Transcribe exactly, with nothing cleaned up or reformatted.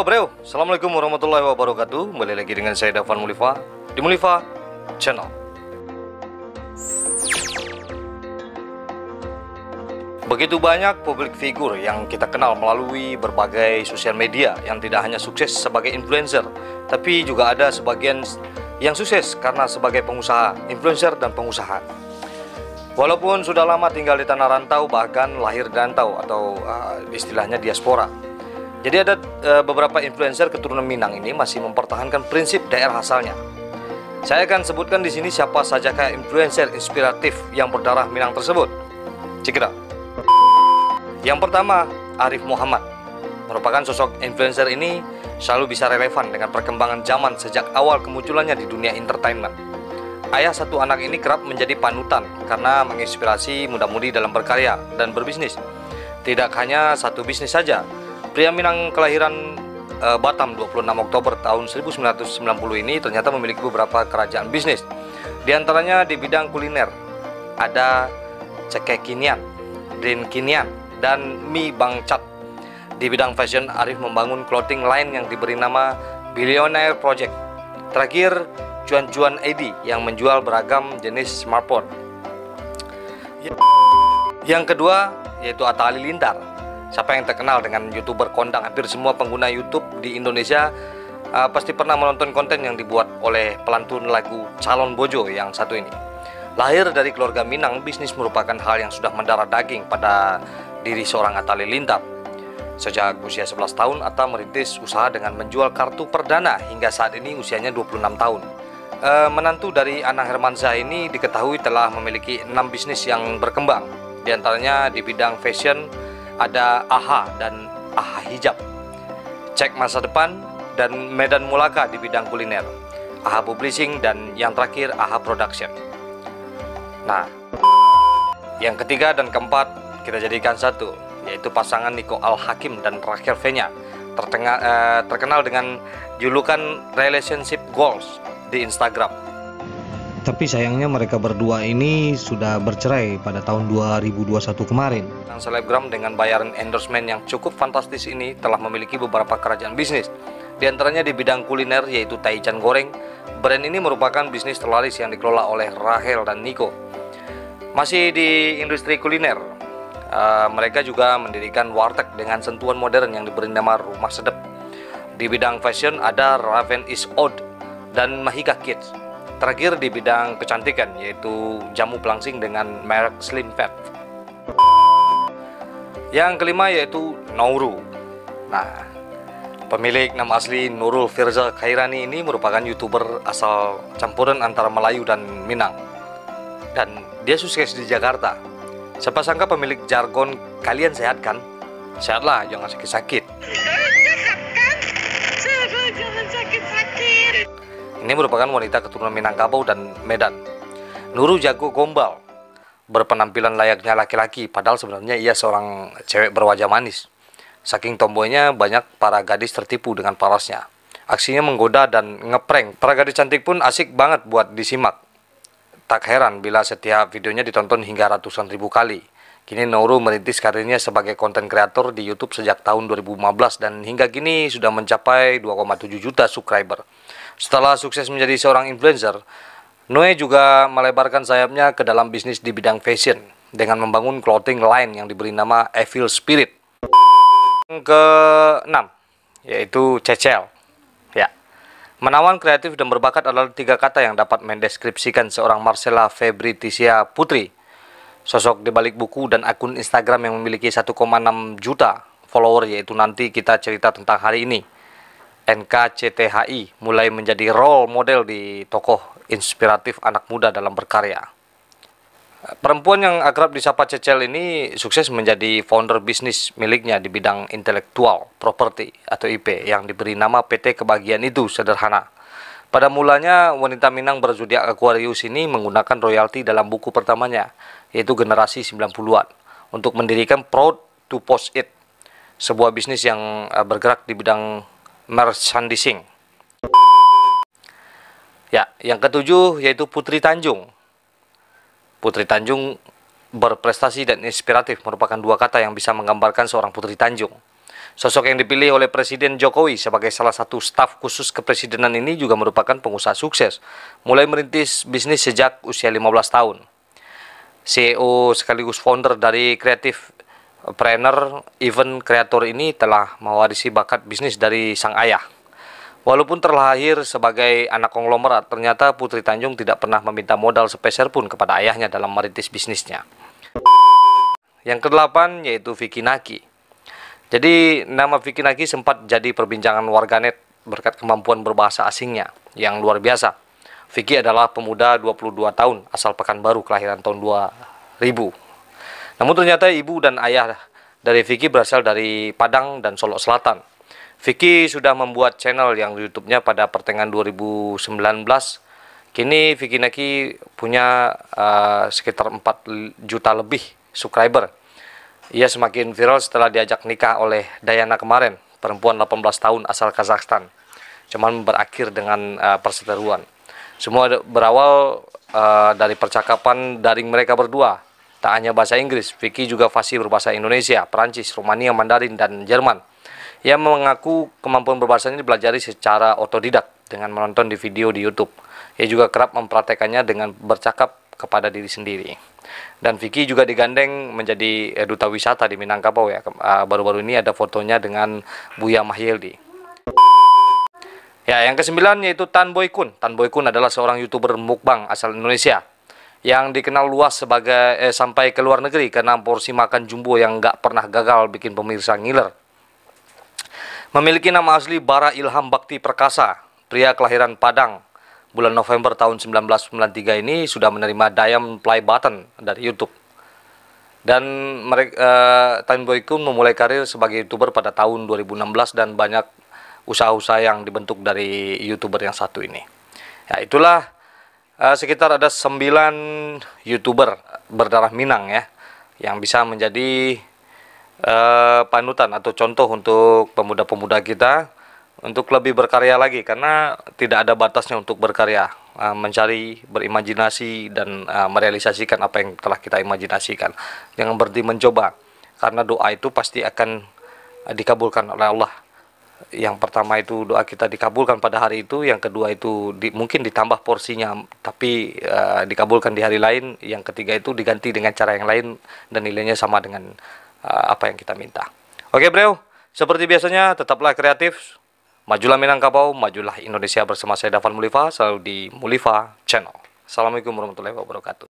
Halo bro, Assalamualaikum warahmatullahi wabarakatuh. Kembali lagi dengan saya Dafan Mulifa di Mulifa Channel. Begitu banyak publik figur yang kita kenal melalui berbagai sosial media yang tidak hanya sukses sebagai influencer, tapi juga ada sebagian yang sukses karena sebagai pengusaha, influencer dan pengusaha. Walaupun sudah lama tinggal di tanah rantau, bahkan lahir rantau atau uh, istilahnya diaspora. Jadi ada uh, beberapa influencer keturunan Minang ini masih mempertahankan prinsip daerah asalnya. Saya akan sebutkan di sini siapa saja kayak influencer inspiratif yang berdarah Minang tersebut. Check it out. Yang pertama, Arif Muhammad. Merupakan sosok influencer ini selalu bisa relevan dengan perkembangan zaman sejak awal kemunculannya di dunia entertainment. Ayah satu anak ini kerap menjadi panutan karena menginspirasi muda-mudi dalam berkarya dan berbisnis. Tidak hanya satu bisnis saja, pria Minang kelahiran e, Batam dua puluh enam Oktober tahun seribu sembilan ratus sembilan puluh ini ternyata memiliki beberapa kerajaan bisnis. Di antaranya di bidang kuliner, ada cekekinian, drinkinian, dan mie bangcat. Di bidang fashion, Arif membangun clothing line yang diberi nama Billionaire Project. Terakhir, Cuan-Cuan I D yang menjual beragam jenis smartphone. Yang kedua yaitu Atta Halilintar. Siapa yang terkenal dengan YouTuber kondang? Hampir semua pengguna YouTube di Indonesia uh, pasti pernah menonton konten yang dibuat oleh pelantun lagu Calon Bojo yang satu ini. Lahir dari keluarga Minang, bisnis merupakan hal yang sudah mendarah daging pada diri seorang Atta Halilintar. Sejak usia sebelas tahun, Atta merintis usaha dengan menjual kartu perdana hingga saat ini usianya dua puluh enam tahun. E, menantu dari Anang Hermansyah ini diketahui telah memiliki enam bisnis yang berkembang. Di antaranya di bidang fashion ada A H A dan A H A Hijab, Cek Masa Depan, dan Medan Mulaka di bidang kuliner, A H A Publishing, dan yang terakhir A H A Production. Nah, yang ketiga dan keempat kita jadikan satu, yaitu pasangan Niko Al-Hakim dan Rachel Fenya, terkenal, eh, terkenal dengan julukan Relationship Goals di Instagram. Tapi sayangnya mereka berdua ini sudah bercerai pada tahun dua ribu dua puluh satu kemarin. Sang selebgram dengan bayaran endorsement yang cukup fantastis ini telah memiliki beberapa kerajaan bisnis. Di antaranya di bidang kuliner yaitu Taichan Goreng. Brand ini merupakan bisnis terlaris yang dikelola oleh Rachel dan Niko. Masih di industri kuliner, uh, mereka juga mendirikan warteg dengan sentuhan modern yang diberi nama Rumah Sedep. Di bidang fashion ada Raven is Oud dan Mahika Kids. Terakhir di bidang kecantikan yaitu jamu pelangsing dengan merek Slim Fat. Yang kelima yaitu Nouru. Nah, pemilik nama asli Nurul Firza Khairani ini merupakan YouTuber asal campuran antara Melayu dan Minang. Dan dia sukses di Jakarta. Siapa sangka pemilik jargon "kalian sehat kan?" Sehatlah, jangan sakit-sakit. Jangan sakit-sakit. Ini merupakan wanita keturunan Minangkabau dan Medan. Nurul jago gombal, berpenampilan layaknya laki-laki, padahal sebenarnya ia seorang cewek berwajah manis. Saking tomboynya, banyak para gadis tertipu dengan parasnya. Aksinya menggoda dan ngeprank. Para gadis cantik pun asik banget buat disimak. Tak heran bila setiap videonya ditonton hingga ratusan ribu kali. Kini Nurul merintis karirnya sebagai konten kreator di YouTube sejak tahun dua ribu lima belas dan hingga kini sudah mencapai dua koma tujuh juta subscriber. Setelah sukses menjadi seorang influencer, Noe juga melebarkan sayapnya ke dalam bisnis di bidang fashion dengan membangun clothing line yang diberi nama Evil Spirit. Yang keenam yaitu Cecel. Ya. Menawan, kreatif, dan berbakat adalah tiga kata yang dapat mendeskripsikan seorang Marcella Febriticia Putri. Sosok di balik buku dan akun Instagram yang memiliki satu koma enam juta follower, yaitu Nanti Kita Cerita Tentang Hari Ini, N K C T H I, mulai menjadi role model di tokoh inspiratif anak muda dalam berkarya. Perempuan yang akrab disapa Cecel ini sukses menjadi founder bisnis miliknya di bidang intelektual property atau I P yang diberi nama P T Kebahagiaan Itu Sederhana. Pada mulanya, wanita Minang berzodiak Aquarius ini menggunakan royalti dalam buku pertamanya, yaitu Generasi sembilan puluhan, untuk mendirikan Proud to Post It, sebuah bisnis yang bergerak di bidang merchandising. Ya, yang ketujuh yaitu Putri Tanjung. Putri Tanjung berprestasi dan inspiratif merupakan dua kata yang bisa menggambarkan seorang Putri Tanjung. Sosok yang dipilih oleh Presiden Jokowi sebagai salah satu staf khusus kepresidenan ini juga merupakan pengusaha sukses, mulai merintis bisnis sejak usia lima belas tahun. C E O sekaligus founder dari Creative Planner Event Creator ini telah mewarisi bakat bisnis dari sang ayah. Walaupun terlahir sebagai anak konglomerat, ternyata Putri Tanjung tidak pernah meminta modal sepeser pun kepada ayahnya dalam merintis bisnisnya. Yang kedelapan yaitu Vicky Naki. Jadi nama Vicky Naki sempat jadi perbincangan warganet berkat kemampuan berbahasa asingnya yang luar biasa. Vicky adalah pemuda dua puluh dua tahun asal Pekanbaru kelahiran tahun dua ribu. Namun ternyata ibu dan ayah dari Vicky berasal dari Padang dan Solok Selatan. Vicky sudah membuat channel yang YouTube-nya pada pertengahan dua ribu sembilan belas. Kini Vicky Naki punya uh, sekitar empat juta lebih subscriber. Ia semakin viral setelah diajak nikah oleh Dayana kemarin, perempuan delapan belas tahun asal Kazakhstan. Cuman berakhir dengan uh, perseteruan. Semua berawal uh, dari percakapan daring mereka berdua. Tak hanya bahasa Inggris, Vicky juga fasih berbahasa Indonesia, Perancis, Rumania, Mandarin, dan Jerman. Ia mengaku kemampuan berbahasanya dipelajari secara otodidak dengan menonton di video di YouTube. Ia juga kerap mempraktekannya dengan bercakap kepada diri sendiri. Dan Vicky juga digandeng menjadi duta wisata di Minangkabau ya. Baru-baru ini ada fotonya dengan Buya Mahyildi. Ya, yang kesembilan yaitu Tan Boy Kun. Tan Boy Kun adalah seorang YouTuber mukbang asal Indonesia yang dikenal luas sebagai eh, sampai ke luar negeri karena porsi makan jumbo yang nggak pernah gagal bikin pemirsa ngiler. Memiliki nama asli Bara Ilham Bakti Perkasa, pria kelahiran Padang. Bulan November tahun seribu sembilan ratus sembilan puluh tiga ini sudah menerima Diamond Play Button dari YouTube. Dan mereka uh, Tan Boy Kun memulai karir sebagai YouTuber pada tahun dua ribu enam belas dan banyak usaha-usaha yang dibentuk dari YouTuber yang satu ini. Ya, itulah uh, sekitar ada sembilan YouTuber berdarah Minang ya yang bisa menjadi uh, panutan atau contoh untuk pemuda-pemuda kita untuk lebih berkarya lagi, karena tidak ada batasnya untuk berkarya, uh, mencari, berimajinasi, dan uh, merealisasikan apa yang telah kita imajinasikan. Jangan berhenti mencoba, karena doa itu pasti akan uh, dikabulkan oleh Allah. Yang pertama itu doa kita dikabulkan pada hari itu, yang kedua itu di, mungkin ditambah porsinya, tapi uh, dikabulkan di hari lain, yang ketiga itu diganti dengan cara yang lain, dan nilainya sama dengan uh, apa yang kita minta. Oke bro, seperti biasanya tetaplah kreatif. Majulah Minangkabau, majulah Indonesia bersama saya Dafan Mulifa, selalu di Mulifa Channel. Assalamualaikum warahmatullahi wabarakatuh.